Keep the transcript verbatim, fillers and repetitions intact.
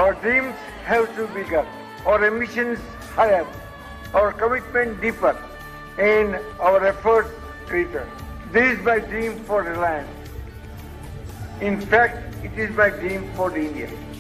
Our dreams have to be bigger, our ambitions higher, our commitment deeper, and our efforts greater. This is my dream for Reliance. In fact, it is my dream for India.